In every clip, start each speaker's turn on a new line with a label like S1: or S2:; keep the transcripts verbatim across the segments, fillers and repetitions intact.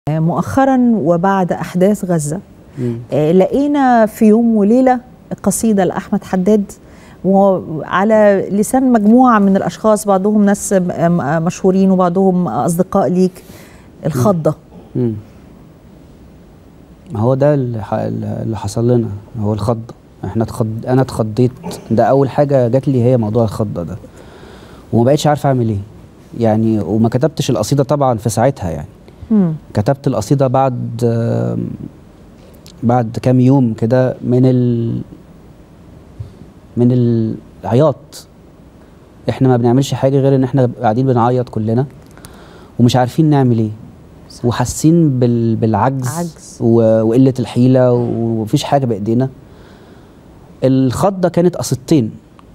S1: مؤخرا وبعد أحداث غزة آه لقينا في يوم وليلة قصيدة لأحمد حداد وعلى لسان مجموعة من الأشخاص، بعضهم ناس مشهورين وبعضهم أصدقاء ليك، الخضة.
S2: امم ما هو ده اللي حصل لنا، هو الخضة. احنا اتخض... انا اتخضيت، ده اول حاجة جات لي هي موضوع الخضة ده، وما بقتش عارف اعمل ايه يعني. وما كتبتش القصيدة طبعا في ساعتها يعني. مم. كتبت القصيدة بعد بعد كام يوم كده من ال من العياط. احنا ما بنعملش حاجة غير ان احنا قاعدين بنعيط كلنا ومش عارفين نعمل ايه، وحاسين بال... بالعجز عجز. و... وقلة الحيلة، ومفيش حاجة بإيدينا. الخضة كانت قصيدتين،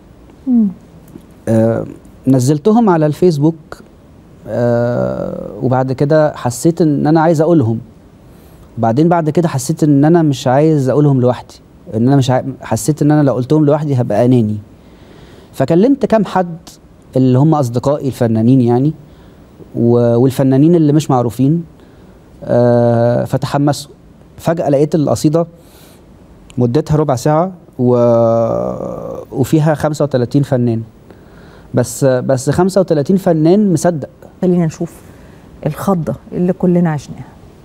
S2: آه نزلتهم على الفيسبوك، آه وبعد كده حسيت ان انا عايز اقولهم. بعدين بعد كده حسيت ان انا مش عايز اقولهم لوحدي، ان انا مش عاي... حسيت ان انا لو قلتهم لوحدي هبقى اناني. فكلمت كام حد اللي هم اصدقائي الفنانين يعني، والفنانين اللي مش معروفين، آه فتحمسوا. فجأة لقيت القصيدة مدتها ربع ساعة و... وفيها خمسة وثلاثين فنان، بس بس خمسة وثلاثين فنان مصدق.
S1: خلينا نشوف الخضة اللي كلنا عشناها.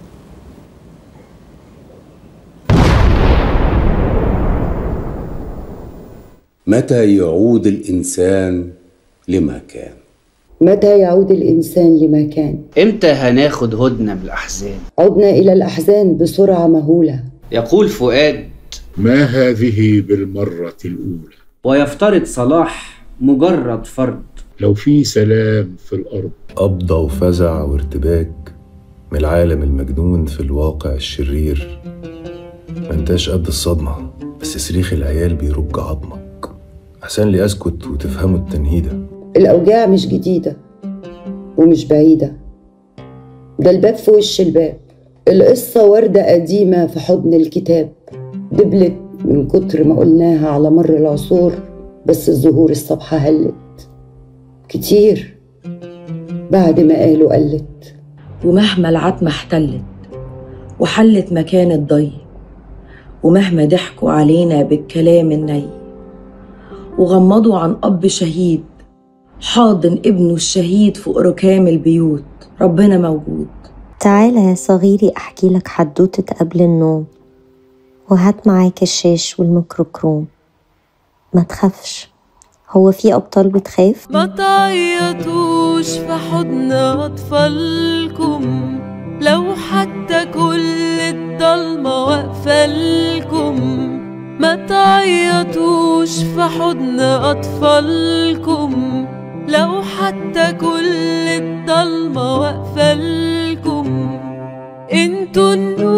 S3: متى يعود الإنسان لما كان؟
S4: متى يعود الإنسان لما كان؟
S2: إمتى هناخد هدنة بالأحزان؟
S4: عدنا إلى الأحزان بسرعة مهولة.
S2: يقول فؤاد:
S5: ما هذه بالمرة الأولى؟
S2: ويفترض صلاح مجرد فرض.
S5: لو في سلام في الأرض.
S6: قبضة وفزع وارتباك من العالم المجنون في الواقع الشرير. ما انتاش قد الصدمة، بس صريخ العيال بيرج عظمك. أحسن لي أسكت وتفهموا التنهيدة.
S4: الأوجاع مش جديدة ومش بعيدة، ده الباب في وش الباب. القصة وردة قديمة في حضن الكتاب، دبلت من كتر ما قلناها على مر العصور، بس الزهور الصبحة هلت كتير بعد ما قالوا قلت.
S7: ومهما العتمة احتلت وحلت مكان الضي، ومهما ضحكوا علينا بالكلام الني، وغمضوا عن أب شهيد حاضن ابنه الشهيد فوق ركام البيوت، ربنا موجود.
S8: تعالى يا صغيري أحكي لك حدوتة قبل النوم، وهات معاك الشاش والميكروكروم. ما تخافش، هو في أبطال بتخاف؟
S9: ما تعيطوش في حضن أطفالكم، لو حتى كل الضلمة واقفة لكم. ما تعيطوش في حضن أطفالكم، لو حتى كل الضلمة واقفة لكم. انتوا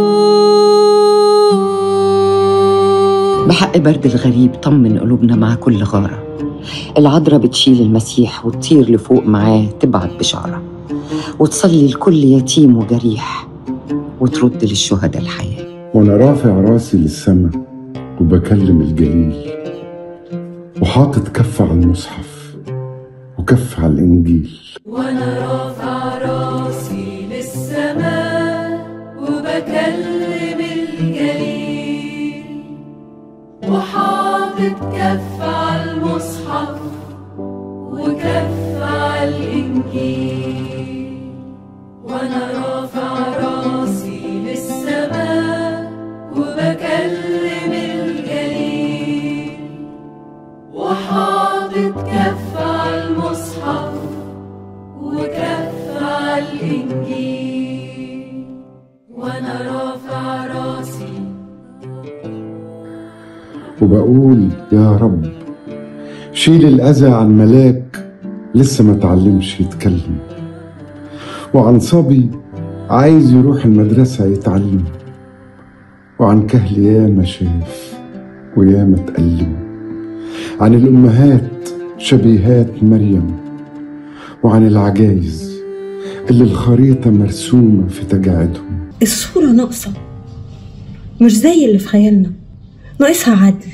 S9: النور.
S7: بحق برد الغريب طمن قلوبنا مع كل غارة. العذراء بتشيل المسيح وتطير لفوق معاه، تبعت بشارة وتصلي لكل يتيم وجريح، وترد للشهداء الحياة.
S10: وانا رافع راسي للسما وبكلم الجليل، وحاطط كف على المصحف وكف على الإنجيل.
S9: وانا رافع راسي للسماء وبكلم الجليل، وحاطط كف على المصحف وكف على الإنجيل. وانا رافع راسي للسماء وبكلم الجليل، وحاطط كف على المصحف وكف على الإنجيل. وانا رافع راسي
S10: وبقول يا رب شيل الأذى عن ملاك لسه ما تعلمش يتكلم، وعن صبي عايز يروح المدرسة يتعلم، وعن كهل ياما شاف وياما اتألم، عن الأمهات شبيهات مريم، وعن العجايز اللي الخريطة مرسومة في تجاعدهم.
S11: الصورة ناقصة، مش زي اللي في خيالنا، ناقصها عدل،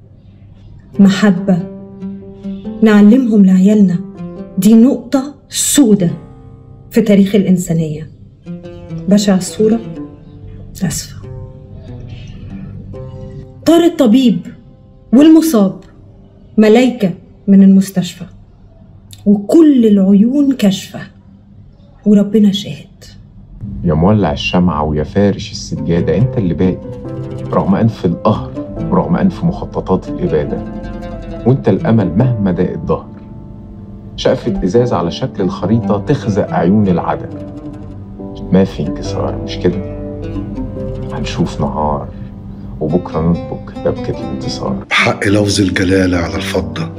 S11: محبة نعلمهم لعيالنا. دي نقطة سودة في تاريخ الإنسانية. بشع الصورة، أسفة. طار الطبيب والمصاب ملايكة من المستشفى، وكل العيون كشفة، وربنا شاهد.
S12: يا مولع الشمعة ويا فارش السجادة، انت اللي باقي رغم أنف القهر ورغم أنف مخططات الإبادة، وانت الأمل مهما ضاق الظهر. شقفة إزاز على شكل الخريطة تخزق عيون العدم. ما في انكسار، مش كده؟ هنشوف نهار وبكرة نطبق دبكة الانتصار.
S13: بحق لفظ الجلالة على الفضة،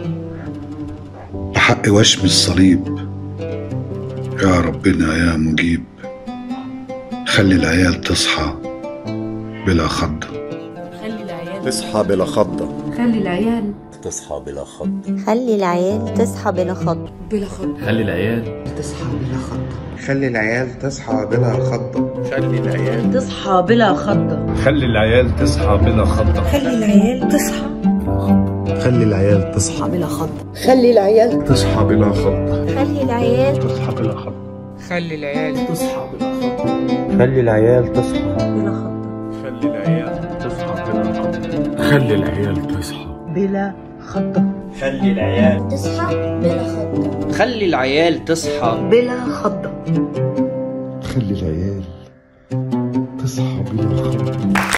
S13: بحق وشم الصليب، يا ربنا يا مجيب، خلي العيال تصحى بلا خضة.
S9: خلي العيال
S14: تصحى بلا خضة.
S9: خلي العيال
S14: تصحى بلا خضة.
S8: خلي العيال تصحى بلا خضة.
S9: بلا خضة.
S15: خلي العيال
S8: تصحى بلا خضة.
S16: خلي العيال تصحى بلا خضة.
S17: خلي العيال
S18: تصحى بلا خضة.
S17: خلي العيال تصحى بلا خضة.
S11: خلي العيال تصحى.
S14: خلي العيال تصحى
S18: بلا خضة.
S4: خلي العيال
S14: تصحى بلا خضة.
S8: خلي العيال
S14: تصحى بلا خضة.
S18: خلي العيال تصحى بلا خضة.
S16: خلي العيال تصحى
S8: بلا خضة.
S17: خلي العيال تصحى بلا خضة. خلي العيال تصحى
S18: بلا خضة.
S19: خلي العيال
S8: تصحى بلا خضة.
S15: خلي العيال تصحى
S18: بلا خضة.
S10: خلي العيال تصحى بلا خضة.